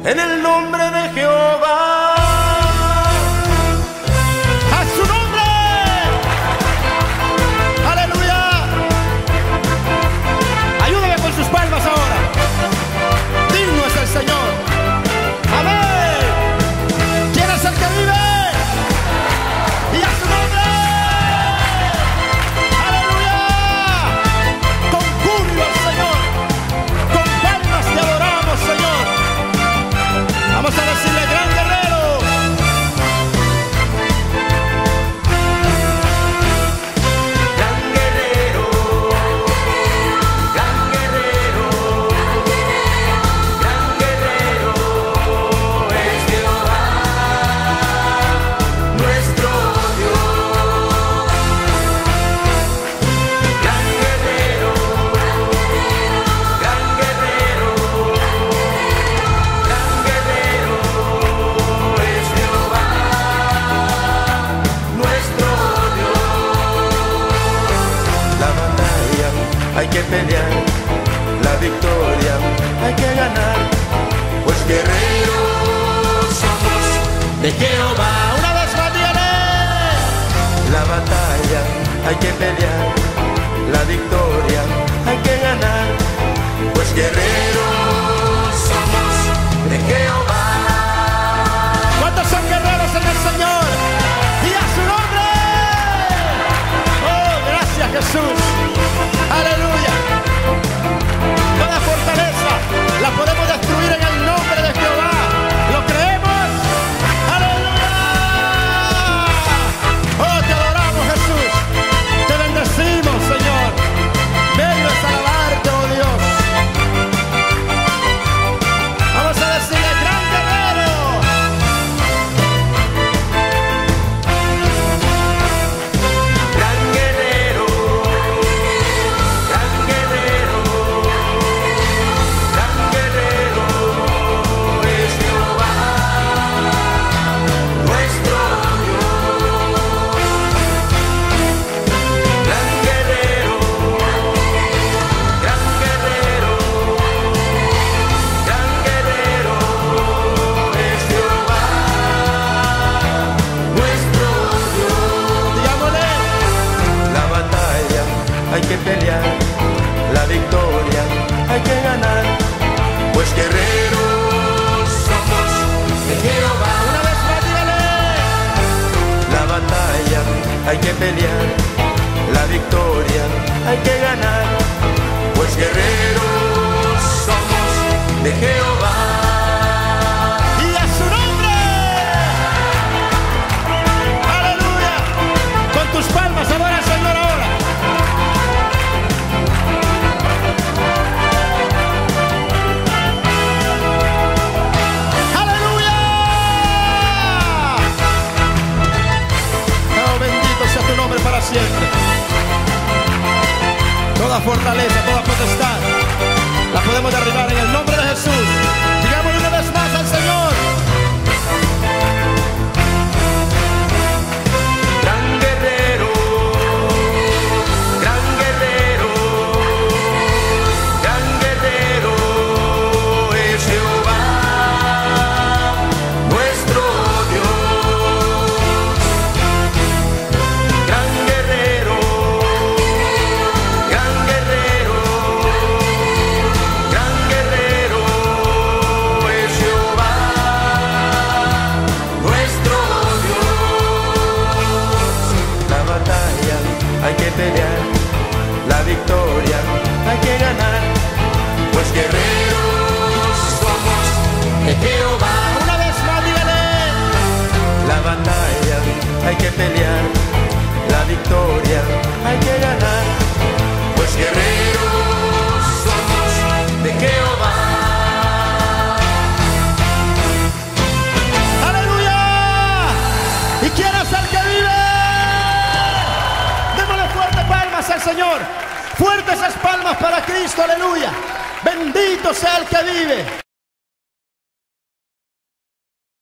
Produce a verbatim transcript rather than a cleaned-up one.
en el nombre de Jehová. ¡A su nombre! ¡Aleluya! Ayúdame con sus palmas ahora. Digno es el Señor. ¡Amén! ¿Quién es el que vive? ¡Y a su nombre! ¡Aleluya! Con júbilo al Señor. Con palmas te adoramos, Señor. Vamos a decirle: gran guerrero. Gran guerrero, gran guerrero, gran guerrero es Jehová, nuestro Dios. Gran guerrero, gran guerrero, gran guerrero es Jehová, nuestro Dios. La batalla hay que pelear, la victoria hay que ganar, pues guerreros somos de Jehová. Una vez más, dígale. La batalla hay que pelear, la victoria hay que ganar, pues guerreros somos de Jehová. ¿Cuántos son guerreros en el Señor? ¡Y a su nombre! ¡Oh, gracias, Jesús! ¡Aleluya! Toda fortaleza la podemos destruir en el nombre de Jehová. ¿Lo creemos? ¡Aleluya! ¡Oh, te adoramos, Jesús! Te bendecimos, Señor. Bello es alabarte, oh Dios. Vamos a decirle: gran guerrero. Gran guerrero, gran guerrero, gran guerrero es Jehová, nuestro Dios. Gran guerrero, gran guerrero, gran guerrero es Jehová, nuestro Dios. Digámosle. La batalla hay que pelear, la victoria hay que ganar, pues guerreros somos de Jehová. Una vez más, dígale. La batalla hay que pelear, la victoria hay que ganar, pues guerreros somos de Jehová. ¡Y a su nombre! ¡Aleluya! Con tus palmas adora al Señor ahora. ¡Aleluya! Oh, bendito sea tu nombre para siempre. Toda fortaleza, toda potestad la podemos derribar en el nombre de Jesús. Digámosle una vez más al Señor: Gran guerrero, gran guerrero, gran guerrero es Jehová, nuestro Dios. Gran guerrero, gran guerrero, gran guerrero es Jehová, nuestro Dios. La batalla hay que pelear, la victoria hay que ganar, pues guerreros somos de Jehová. una vez más, dígale. La batalla hay que pelear, la victoria hay que ganar, pues guerreros somos de Jehová. ¡Aleluya! ¿Y quién es el que vive? Démosle fuerte palmas al Señor. Fuertes esas palmas para Cristo, aleluya. Bendito sea el que vive.